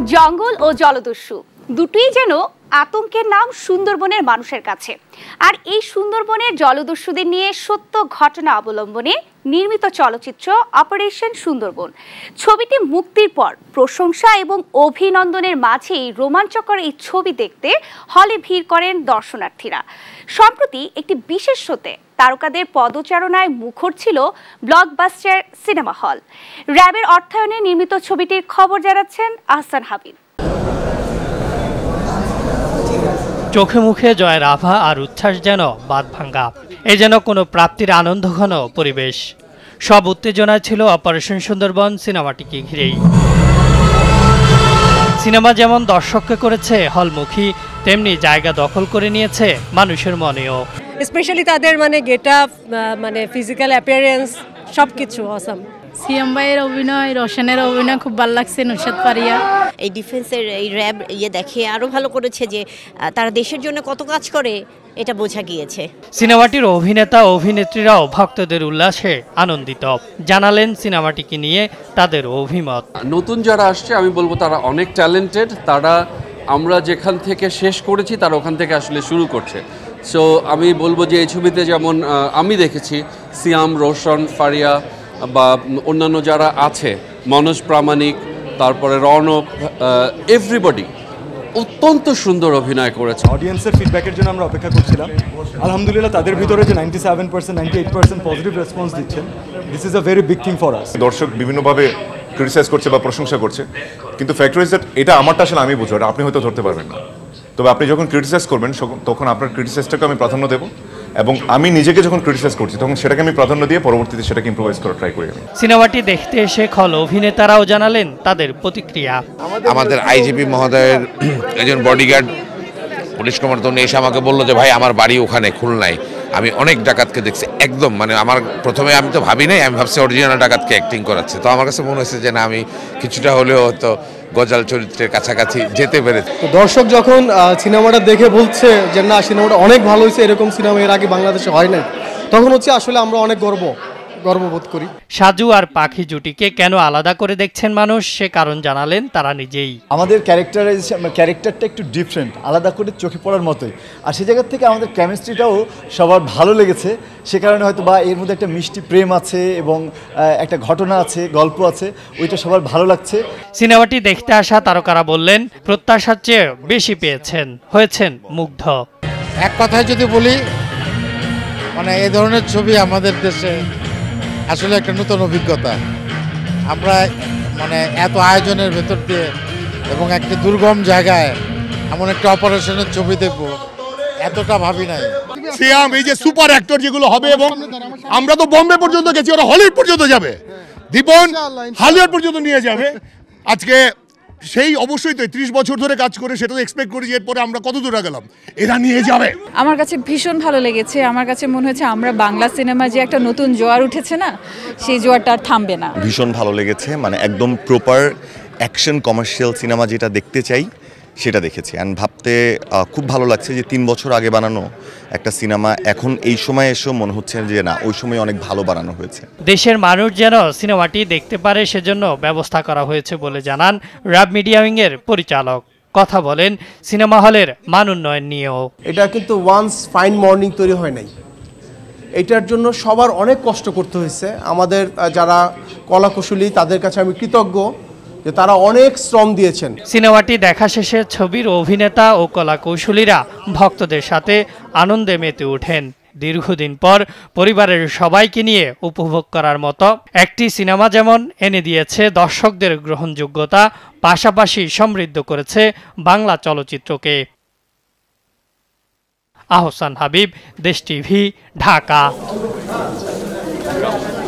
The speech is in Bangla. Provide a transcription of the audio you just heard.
জঙ্গল ও জলদস্যু দুটোই যেন আতঙ্কের নাম সুন্দরবনের মানুষের কাছে। আর এই সুন্দরবনের জলদস্যুদের নিয়ে সত্য ঘটনা অবলম্বনে নির্মিত চলচ্চিত্র অপারেশন সুন্দরবন। ছবিটি মুক্তির পর প্রশংসা এবং অভিনন্দনের মাঝেই রোমাঞ্চকর এই ছবি দেখতে হলে ভিড় করেন দর্শনার্থীরা। সম্প্রতি একটি বিশেষ শোতে তারকাদের পদচারণায় মুখর ছিল ব্লকবাস্টার সিনেমা হল। র্যাবের অর্থায়নে নির্মিত ছবিটির খবর জানাচ্ছেন আহসান হাবিব। চোখে মুখে জয়ের আভা আর উচ্ছ্বাস যেন বাঁধ ভাঙ্গা, এ যেন কোনো প্রাপ্তির আনন্দঘন পরিবেশ। সব উত্তেজনায় ছিল অপারেশন সুন্দরবন সিনেমাটিকে ঘিরেই। সিনেমা যেমন দর্শককে করেছে হলমুখী, তেমনি জায়গা দখল করে নিয়েছে মানুষের মনেও। স্পেশালি তাদের গেটআপ, ফিজিক্যাল অ্যাপিয়ারেন্স সবকিছু অসাম। সিএম ভাইয়ের অভিনয়, রোশনের অভিনয় খুব ভালো লাগছে। নুসরাত ফারিয়া এই ডিফেন্সের এই র্যাব দেখে আরো ভালো করেছে যে তারা দেশের জন্য কত কাজ করে, এটা বোঝা গিয়েছে। সিনেমাটির অভিনেতা অভিনেত্রীরাও ভক্তদের উল্লাসে আনন্দিত, জানালেন সিনেমাটিকে নিয়ে তাদের অভিমত। নতুন যারা আসছে আমি বলবো তারা অনেক ট্যালেন্টেড, তারা আমরা যেখান থেকে শেষ করেছি তারা ওখান থেকে আসলে শুরু করছে। সো আমি বলবো যে এই ছবিতে যেমন আমি দেখেছি সিয়াম, রোশন, ফারিয়া বা অন্যান্য যারা আছে, মনোজ প্রামাণিক, তারপরে রণব, এভরিবডি অত্যন্ত সুন্দর অভিনয় করেছে। অডিয়েন্সের ফিডব্যাকের জন্য আমরা অপেক্ষা করছিলাম। আলহামদুলিল্লাহ তাদের ভিতরে যে 97%, 98% পজিটিভ রেসপন্স দিচ্ছেন, this is a very big thing for us. দর্শক বিভিন্নভাবে ক্রিটিসাইজ করছে বা প্রশংসা করছে, কিন্তু ফ্যাক্টর ইজ দ্যাট এটা আমারটা আসলে আমি বুঝবো, আপনি হয়তো ধরতে পারবেন না। তবে আপনি যখন ক্রিটিসাইজ করবেন তখন আপনার ক্রিটিসাইজটাকে আমি প্রাধান্য দেবো, এবং আমি নিজেকে যখন ক্রিটিসাইজ করছি তখন সেটাকে আমি প্রাধান্য দিয়ে পরবর্তীতে সেটাকে ইমপ্রোভাইজ করার ট্রাই করি। সিনেমাটি দেখতে এসে খল অভিনেতারাও জানালেন তাদের প্রতিক্রিয়া। আমাদের আইজিপি মহোদয়ের একজন বডিগার্ড পুলিশ কমান্ডার এসে আমাকে বললো যে ভাই আমার বাড়ি ওখানে খুলনায়, আমি অনেক ডাকাতকে দেখছি, একদম আমার প্রথমে আমি তো ভাবি নাই, আমি ভাবছি অরিজিনাল ডাকাতকে অ্যাক্টিং করাচ্ছে। তো আমার কাছে মনে হয়েছে যে না, আমি কিছুটা হলেও হয়তো গজাল চরিত্রের কাছাকাছি যেতে পেরেছি। দর্শক যখন সিনেমাটা দেখে বলছে যে না সিনেমাটা অনেক ভালো হয়েছে, এরকম সিনেমা এর আগে বাংলাদেশে হয় নাই, তখন আসলে আমরা অনেক গর্ববোধ করি। সাজু আর পাখি জুটিকে কেন আলাদা করে দেখছেন মানুষ, সে কারণ জানালেন তারা নিজেই। আমাদের ক্যারেক্টারটা একটু ডিফারেন্ট, আলাদা করে চোখে পড়ার মতোই, আর সে জায়গা থেকে আমাদের কেমিস্ট্রিটাও সবার ভালো লেগেছে। সে কারণে হয়তো বা এর মধ্যে একটা মিষ্টি প্রেম আছে এবং একটা ঘটনা আছে, গল্প আছে, ওইটা সবার ভালো লাগছে। সিনেমাটি দেখতে আসা তারকারা বললেন প্রত্যাশার চেয়ে বেশি পেয়েছেন, হয়েছেন মুগ্ধ। এক কথায় যদি বলি, এই ধরনের ছবি আমাদের দেশে আসলে একটা নতুন অভিজ্ঞতা। আমরা এত আয়োজনের ভেতর দিয়ে এবং একটা দুর্গম জায়গায় এমন একটা অপারেশনের ছবি দেখবো, এতটা ভাবি নাই। সিয়াম এই যে সুপার অ্যাক্টর যেগুলো হবে, এবং আমরা তো বোম্বে পর্যন্ত গেছি, ওরা হলিউড পর্যন্ত যাবে, দীপন হলিউড পর্যন্ত নিয়ে যাবে। আজকে সেই অবশ্যই তো 30 বছর ধরে কাজ করে সেটা তো এক্সপেক্ট করি যে এরপরে আমরা কত দূর গেলাম, এরা নিয়ে যাবে। আমার কাছে ভীষণ ভালো লেগেছে। আমার কাছে মনে হচ্ছে আমরা বাংলা সিনেমা যে একটা নতুন জোয়ার উঠেছে না, সেই জোয়ারটা আর থামবে না। ভীষণ ভালো লেগেছে, একদম প্রপার অ্যাকশন কমার্শিয়াল সিনেমা যেটা দেখতে চাই সেটা দেখেছি। অ্যান্ড ভাবতে খুব ভালো লাগছে যে 3 বছর আগে বানানো একটা সিনেমা এখন এই সময় এসেও মনে হচ্ছে যে না, ওই সময় অনেক ভালো বানানো হয়েছে। দেশের মানুষ যেন সিনেমাটি দেখতে পারে সেজন্য ব্যবস্থা করা হয়েছে বলে জানান র্যাব মিডিয়া উইংয়ের পরিচালক। কথা বলেন সিনেমা হলের মান উন্নয়ন নিয়েও। এটা কিন্তু ওয়ান্স ফাইন মর্নিং তৈরি হয় নাই, এটার জন্য সবার অনেক কষ্ট করতে হয়েছে। আমাদের যারা কলাকুশলী তাদের কাছে আমি কৃতজ্ঞ যে তারা অনেক শ্রম দিয়েছেন। সিনেমাটি দেখা শেষে ছবির অভিনেতা ও কলাকৌশলীরা ভক্তদের সাথে আনন্দে মেতে ওঠেন। দীর্ঘদিন পর পরিবারের সবাইকে নিয়ে উপভোগ করার মতো একটি সিনেমা যেমন এনে দিয়েছে দর্শকদের গ্রহণযোগ্যতা, পাশাপাশি সমৃদ্ধ করেছে বাংলা চলচ্চিত্রকে। আহসান হাবিব, দেশ টিভি, ঢাকা।